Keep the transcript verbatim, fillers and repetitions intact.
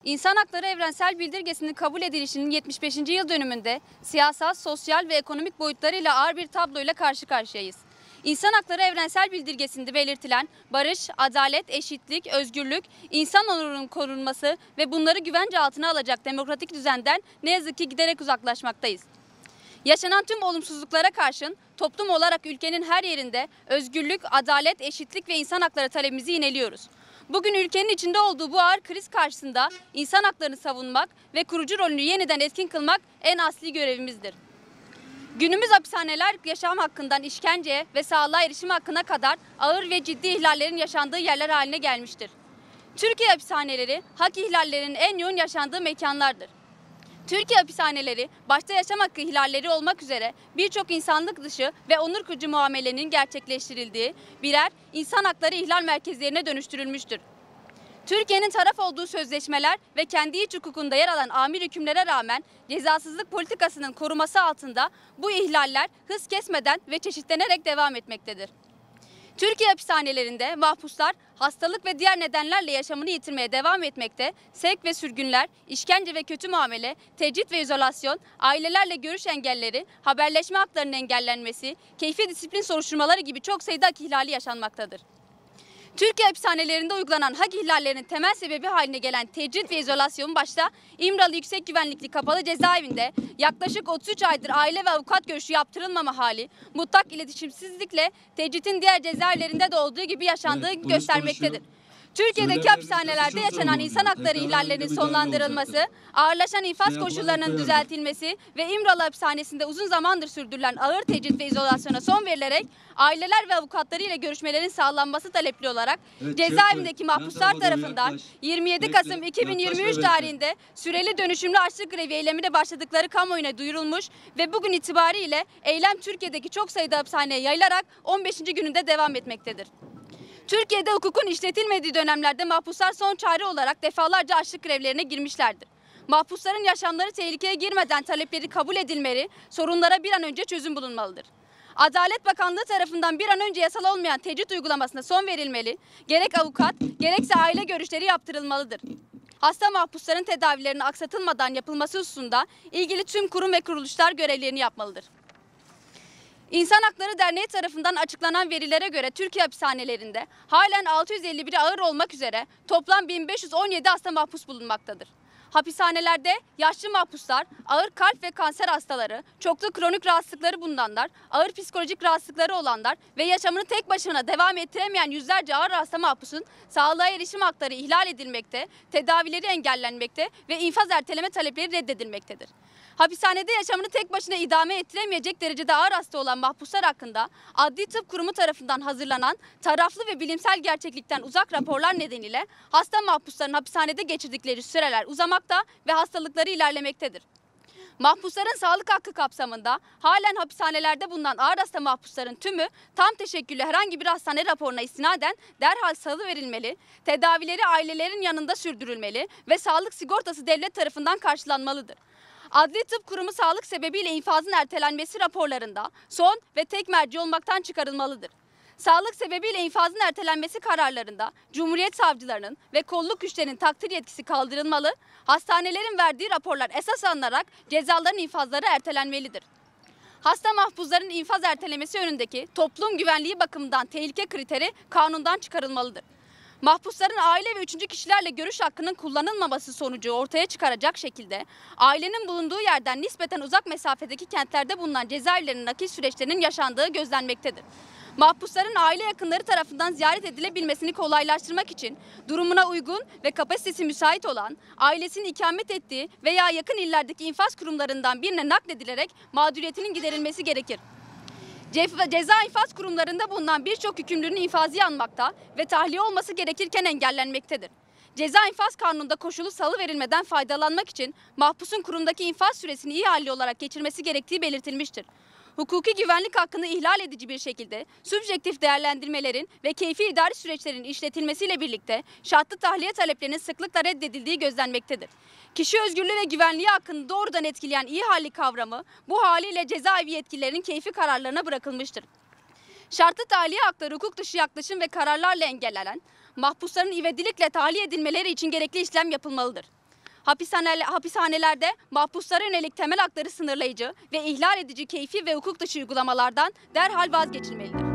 İnsan Hakları Evrensel Bildirgesi'nin kabul edilişinin yetmiş beşinci yıl dönümünde siyasal, sosyal ve ekonomik boyutlarıyla ağır bir tabloyla karşı karşıyayız. İnsan Hakları Evrensel Bildirgesi'nde belirtilen barış, adalet, eşitlik, özgürlük, insan onurunun korunması ve bunları güvence altına alacak demokratik düzenden ne yazık ki giderek uzaklaşmaktayız. Yaşanan tüm olumsuzluklara karşın toplum olarak ülkenin her yerinde özgürlük, adalet, eşitlik ve insan hakları talebimizi yineliyoruz. Bugün ülkenin içinde olduğu bu ağır kriz karşısında insan haklarını savunmak ve kurucu rolünü yeniden etkin kılmak en asli görevimizdir. Günümüz hapishaneler yaşam hakkından işkenceye ve sağlığa erişim hakkına kadar ağır ve ciddi ihlallerin yaşandığı yerler haline gelmiştir. Türkiye hapishaneleri hak ihlallerinin en yoğun yaşandığı mekanlardır. Türkiye hapishaneleri başta yaşam hakkı ihlalleri olmak üzere birçok insanlık dışı ve onur kırıcı muamelenin gerçekleştirildiği birer insan hakları ihlal merkezlerine dönüştürülmüştür. Türkiye'nin taraf olduğu sözleşmeler ve kendi iç hukukunda yer alan amir hükümlere rağmen cezasızlık politikasının koruması altında bu ihlaller hız kesmeden ve çeşitlenerek devam etmektedir. Türkiye hapishanelerinde mahpuslar hastalık ve diğer nedenlerle yaşamını yitirmeye devam etmekte, sevk ve sürgünler, işkence ve kötü muamele, tecrit ve izolasyon, ailelerle görüş engelleri, haberleşme haklarının engellenmesi, keyfi disiplin soruşturmaları gibi çok sayıda hak ihlali yaşanmaktadır. Türkiye hapishanelerinde uygulanan hak ihlallerinin temel sebebi haline gelen tecrit ve izolasyon başta İmralı Yüksek Güvenlikli Kapalı Cezaevinde yaklaşık otuz üç aydır aile ve avukat görüşü yaptırılmama hali, mutlak iletişimsizlikle tecritin diğer cezaevlerinde de olduğu gibi yaşandığı evet, göstermektedir. Türkiye'deki hapishanelerde yaşanan insan hakları ihlallerinin sonlandırılması, ağırlaşan infaz koşullarının düzeltilmesi ve İmralı Hapishanesi'nde uzun zamandır sürdürülen ağır tecrit ve izolasyona son verilerek aileler ve avukatları ile görüşmelerin sağlanması talepli olarak evet, cezaevindeki mahpuslar tarafından yirmi yedi Kasım iki bin yirmi üç tarihinde süreli dönüşümlü açlık grevi eylemine başladıkları kamuoyuna duyurulmuş ve bugün itibariyle eylem Türkiye'deki çok sayıda hapishaneye yayılarak on beşinci gününde devam etmektedir. Türkiye'de hukukun işletilmediği dönemlerde mahpuslar son çare olarak defalarca açlık grevlerine girmişlerdir. Mahpusların yaşamları tehlikeye girmeden talepleri kabul edilmeli, sorunlara bir an önce çözüm bulunmalıdır. Adalet Bakanlığı tarafından bir an önce yasal olmayan tecrit uygulamasına son verilmeli, gerek avukat, gerekse aile görüşleri yaptırılmalıdır. Hasta mahpusların tedavilerinin aksatılmadan yapılması hususunda ilgili tüm kurum ve kuruluşlar görevlerini yapmalıdır. İnsan Hakları Derneği tarafından açıklanan verilere göre Türkiye hapishanelerinde halen altı yüz elli biri ağır olmak üzere toplam bin beş yüz on yedi hasta mahpus bulunmaktadır. Hapishanelerde yaşlı mahpuslar, ağır kalp ve kanser hastaları, çoklu kronik rahatsızlıkları bulunanlar, ağır psikolojik rahatsızlıkları olanlar ve yaşamını tek başına devam ettiremeyen yüzlerce ağır hasta mahpusun sağlığa erişim hakları ihlal edilmekte, tedavileri engellenmekte ve infaz erteleme talepleri reddedilmektedir. Hapishanede yaşamını tek başına idame ettiremeyecek derecede ağır hasta olan mahpuslar hakkında Adli Tıp Kurumu tarafından hazırlanan taraflı ve bilimsel gerçeklikten uzak raporlar nedeniyle hasta mahpusların hapishanede geçirdikleri süreler uzamakta ve hastalıkları ilerlemektedir. Mahpusların sağlık hakkı kapsamında halen hapishanelerde bulunan ağır hasta mahpusların tümü tam teşekküllü herhangi bir hastane raporuna istinaden derhal salıverilmeli, tedavileri ailelerin yanında sürdürülmeli ve sağlık sigortası devlet tarafından karşılanmalıdır. Adli Tıp Kurumu sağlık sebebiyle infazın ertelenmesi raporlarında son ve tek merci olmaktan çıkarılmalıdır. Sağlık sebebiyle infazın ertelenmesi kararlarında Cumhuriyet savcılarının ve kolluk güçlerinin takdir yetkisi kaldırılmalı, hastanelerin verdiği raporlar esas alınarak cezaların infazları ertelenmelidir. Hasta mahpusların infaz ertelemesi yönündeki toplum güvenliği bakımından tehlike kriteri kanundan çıkarılmalıdır. Mahpusların aile ve üçüncü kişilerle görüş hakkının kullanılmaması sonucu ortaya çıkaracak şekilde ailenin bulunduğu yerden nispeten uzak mesafedeki kentlerde bulunan cezaevlerinin nakil süreçlerinin yaşandığı gözlenmektedir. Mahpusların aile yakınları tarafından ziyaret edilebilmesini kolaylaştırmak için durumuna uygun ve kapasitesi müsait olan, ailesinin ikamet ettiği veya yakın illerdeki infaz kurumlarından birine nakledilerek mağduriyetinin giderilmesi gerekir. Ceza infaz kurumlarında bulunan birçok hükümlünün infazı yanmakta ve tahliye olması gerekirken engellenmektedir. Ceza infaz kanununda koşulu salı verilmeden faydalanmak için mahpusun kurumdaki infaz süresini iyi halli olarak geçirmesi gerektiği belirtilmiştir. Hukuki güvenlik hakkını ihlal edici bir şekilde subjektif değerlendirmelerin ve keyfi idari süreçlerin işletilmesiyle birlikte şartlı tahliye taleplerinin sıklıkla reddedildiği gözlenmektedir. Kişi özgürlüğü ve güvenliği hakkını doğrudan etkileyen iyi halli kavramı bu haliyle cezaevi yetkililerinin keyfi kararlarına bırakılmıştır. Şartlı tahliye hakları hukuk dışı yaklaşım ve kararlarla engellenen mahpusların ivedilikle tahliye edilmeleri için gerekli işlem yapılmalıdır. Hapishane, hapishanelerde mahpuslara yönelik temel hakları sınırlayıcı ve ihlal edici keyfi ve hukuk dışı uygulamalardan derhal vazgeçilmelidir.